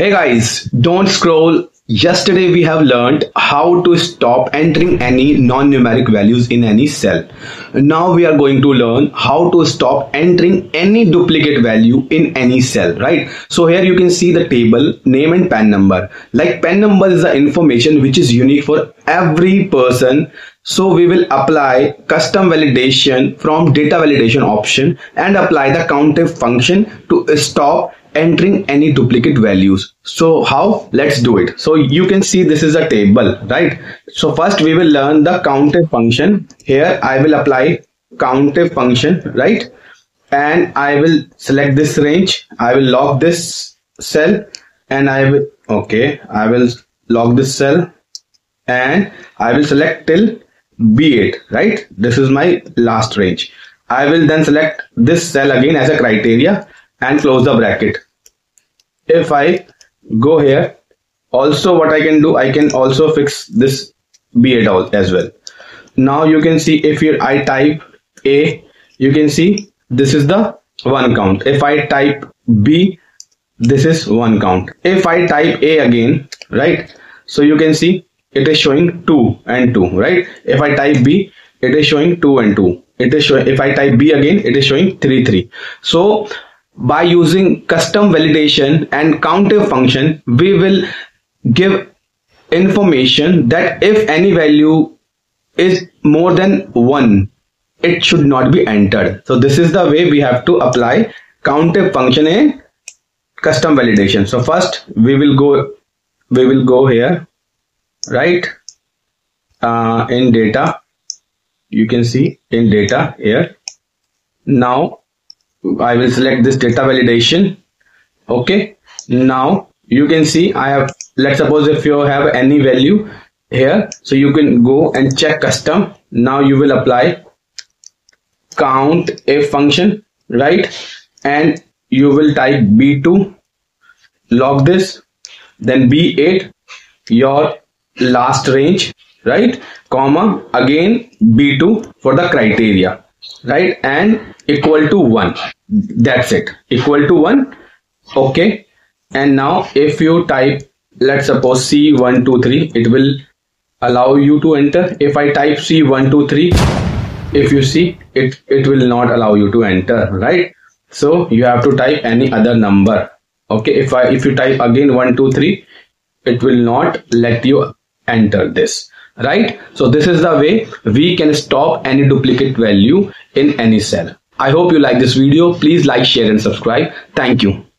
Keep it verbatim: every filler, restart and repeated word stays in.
Hey guys, don't scroll. Yesterday we have learned how to stop entering any non-numeric values in any cell. Now we are going to learn how to stop entering any duplicate value in any cell, right? So here you can see the table, name and P A N number. Like P A N number is the information which is unique for every person. So we will apply custom validation from data validation option and apply the COUNTIF function to stop entering any duplicate values. So how? Let's do it. So you can see this is a table, right? So first we will learn the COUNTIF function. Here I will apply COUNTIF function, right? And I will select this range. I will lock this cell and I will, okay, I will lock this cell and I will select till B eight, right? This is my last range. I will then select this cell again as a criteria and close the bracket. If I go here, also what I can do, I can also fix this B eight as well. Now you can see if you I type A, you can see this is the one count. If I type B, this is one count. If I type A again, right? So you can see it is showing two and two, right? If I type B, it is showing two and two. It is showing, if I type B again, it is showing three, three. So by using custom validation and COUNTIF function, we will give information that if any value is more than one, it should not be entered. So this is the way we have to apply COUNTIF function in custom validation. So first we will go, we will go here, right? Uh, in data, you can see in data here. Now I will select this data validation. Okay, now you can see I have, let's suppose if you have any value here, so you can go and check custom. Now you will apply COUNTIF function, right? And you will type B two, log this, then B eight, your last range, right? Comma, again B two for the criteria, right? And equal to one. That's it, equal to one. Okay, and now if you type, let's suppose C one two three, it will allow you to enter. If I type C one two three, if you see it, it will not allow you to enter, right? So you have to type any other number. Okay, if I if you type again one two three, it will not let you enter this, right? So this is the way we can stop any duplicate value in any cell. I hope you like this video. Please like, share and subscribe. Thank you.